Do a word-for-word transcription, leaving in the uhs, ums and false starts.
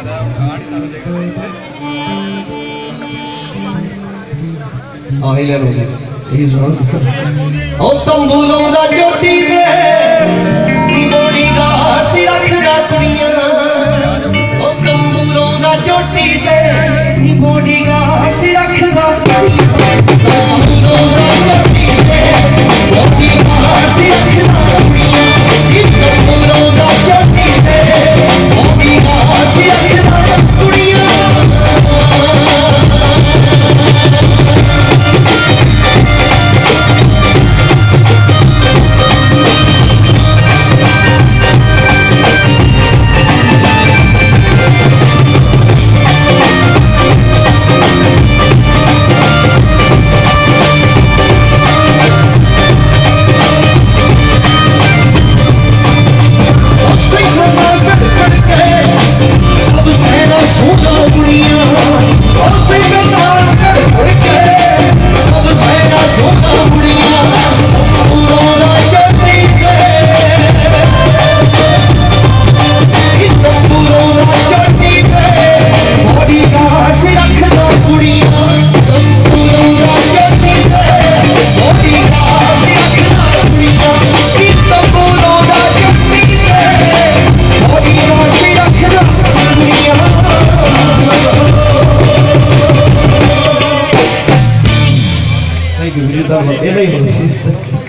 हाँ ही ले लो यही सुनो ओ तंबू लाउंदा चोटी ते नी बड़ी गार सी रखदा कुड़ियां ओ तंबू लाउंदा चोटी ते नी बड़ी गार सी रखदा कुड़ियां तंबू लाउंदा चोटी ते बड़ी गार सी रखदा कुड़ियां सी तंबू लाउंदा चोटी ते बड़ी गार सी रखदा कुड़ियां Thank you, you done it.